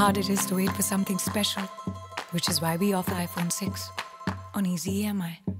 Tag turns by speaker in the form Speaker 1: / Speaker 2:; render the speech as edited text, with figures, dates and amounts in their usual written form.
Speaker 1: hard it is to wait for something special, which is why we offer iPhone 6 on easy EMI.